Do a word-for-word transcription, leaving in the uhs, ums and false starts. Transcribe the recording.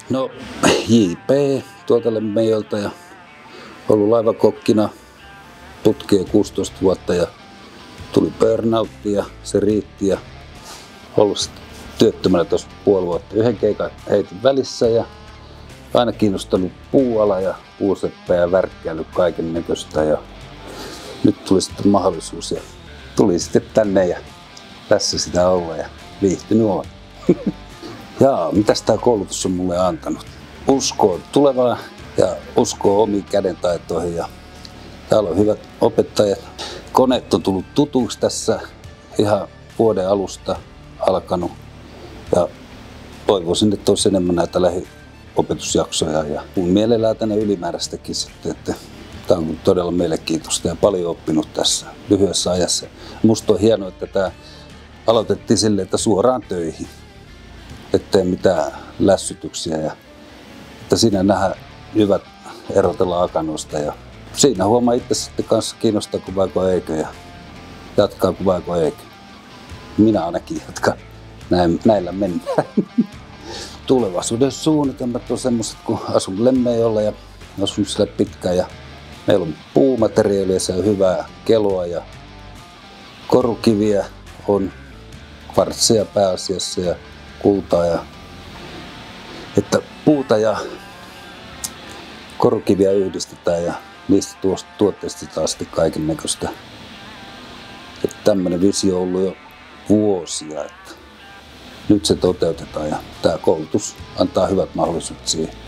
No J P tuolta Lemmenjoelta ja ollut laivakokkina putkeen kuusitoista vuotta ja tuli burnoutti ja se riitti ja ollut työttömänä tuossa puoli vuotta. Yhden keikan heitin välissä ja aina kiinnostanut puuala ja puuseppä ja värkkäily kaiken näköistä ja nyt tuli sitten mahdollisuus ja tuli sitten tänne ja tässä sitä olla ja viihtynyt on. Jaa, mitäs tää koulutus on mulle antanut? Uskoo tulevaan ja uskoo omiin kädentaitoihin ja täällä on hyvät opettajat. Koneet on tullut tutuksi tässä ihan vuoden alusta alkanut ja toivoisin, että olisi enemmän näitä lähiopetusjaksoja ja mun mielellään tänne ylimääräistäkin sitten, että tämä on todella mielenkiintoista ja paljon oppinut tässä lyhyessä ajassa. Musta on hienoa, että tämä aloitettiin silleen, että suoraan töihin, ettei mitään lässytyksiä ja että siinä nähdään hyvät erotella akanoista ja siinä huomaa itse sitten kanssa kiinnostaako vaiko eikö ja jatkaako vaiko eikö. Minä ainakin jatkan. Näin, näillä mennään. Tulevaisuuden suunnitelmat on semmoiset, kun asun Lemmenjoella ja asun sille pitkään ja meillä on puumateriaalia, se on hyvää keloa ja korukiviä on kvartseja pääasiassa ja kultaa ja että puuta ja korukiviä yhdistetään ja niistä tuotteistetaan sitten kaiken näköistä. Että tämmöinen visio on ollut jo vuosia, että nyt se toteutetaan ja tämä koulutus antaa hyvät mahdollisuudet siihen.